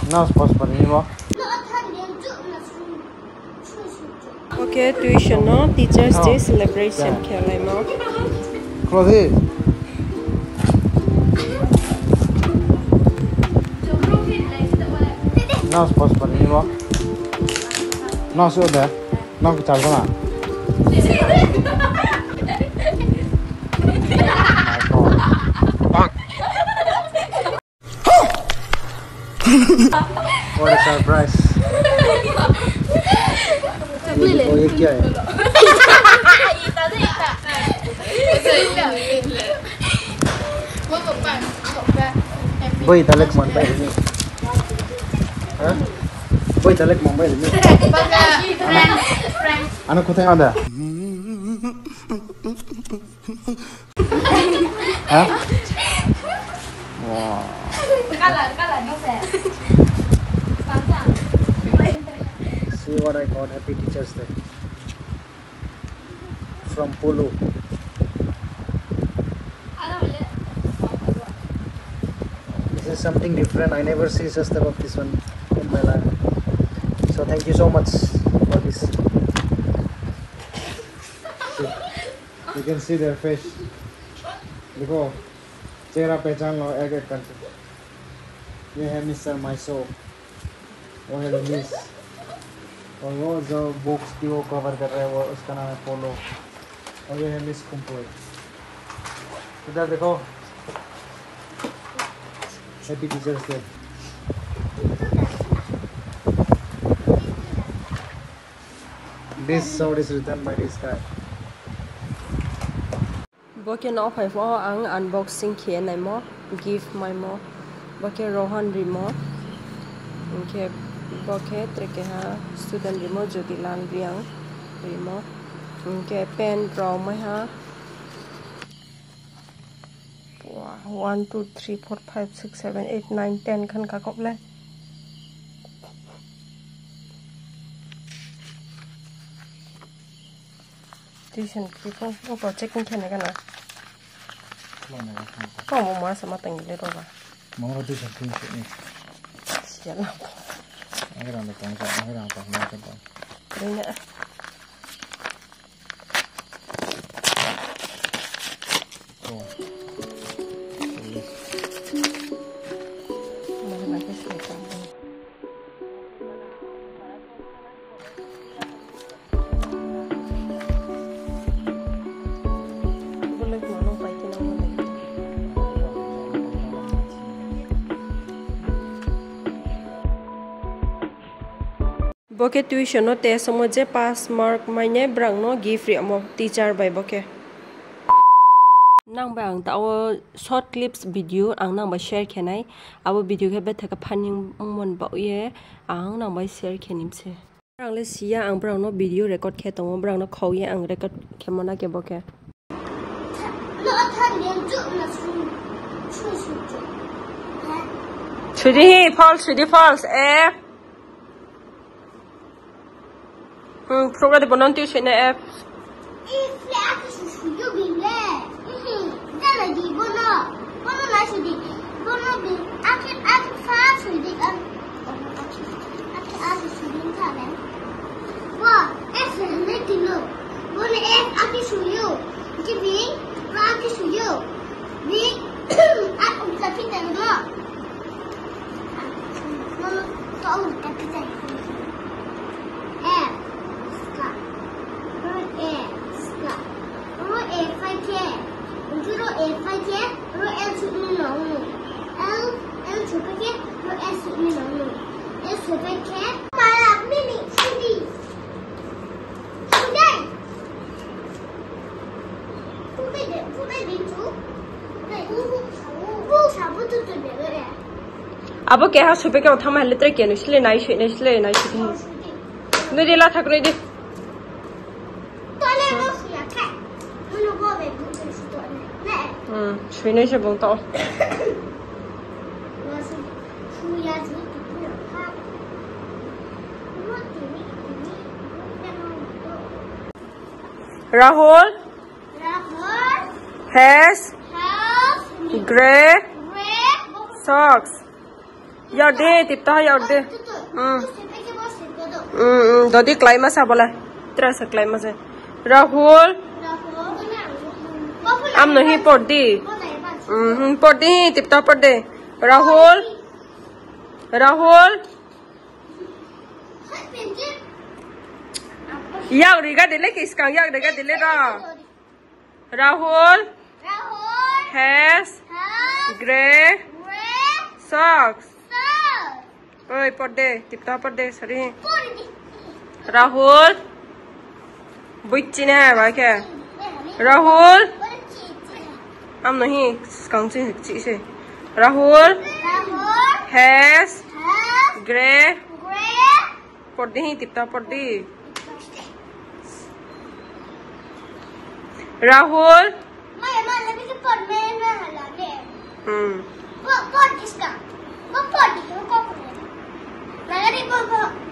Now sports for you. Okay, tuition no Teachers Day celebration khelai mo. Close it. Now sports for you. Now so there. Now we charge na. What a surprise! ये क्या है? Boy, talek Mumbai ini. Hah? Boy, talek Mumbai ini. Anak kau tengok ada? Hah? Wow. See what I got. Happy Teachers Day from Polo. This is something different. I never see such type of this one in my life. So thank you so much for this. See, you can see their face. देखो चेहरा पहचान लो एक एक करके. ये है mister माइसो, वो है लुइस, और वो जो बुक्स की वो कवर कर रहा है वो उसका नाम है पोलो, और ये है मिस कुंपोई. इधर देखो, happy teachers day. This sword is written by this guy. Boke no phai fo ang unboxing khe nai mo gift mai mo boke rohan rimo ke boke treke ha student rimo jodilan riang rimo ke pen draw mai ha 1 2 3 4 5 6 7 8 9 10 khan ka kop le tuition ki ko project ni thane kana kau mau mas sama tinggi le roba mau tu something ni siapa akhirnya ada tangga akhirnya apa macam apa ini oh mana lagi selesai boke tuition no te samoje pass mark maine brang no gift amo teacher by boke nang bang ta short clips video ang nang ba share khenai abo video ke ba thaka phaning mon ba ye ang nang ba share khenim se brang le sia ang brang no video record khe tong brang no khau ye ang record khemona ke boke no than len ju na su chudi false Program de bonan tuition F. If le aku susu yo bile. Dala di bono. Bono na sudi. Bono bi aku fa sudi kan. Aku sudi kan. Wah, F le tilo. Bono F aku suyo. Jadi aku suyo. Bi aku tapi tak no. Bono tahu tapi tak. F Abo ke ha supe ke othama halitre ke nisle nai shi no de la thak no de Schöne ist aber da. Rahul has gray socks. Yaudé, tiếp theo yaudé. Đó đi clay mà sao bỏ lại. Tra sẽ clay mà sẽ. Rahul. Am no hi pot đi. Pot đi, tiếp theo pot đi. Rahul. Rahul. Yak đi cái đấy cái skang yak đấy cái đấy ra. Rahul has grey socks. Oi, pot đi, tiếp theo pot đi, sorry. Rahul. Bích nè, vậy kìa. Rahul. Am nói hi, skang chị chị. Rahul has grey. Pot đi, tiếp theo pot đi. Rahul. Pot इसका, pot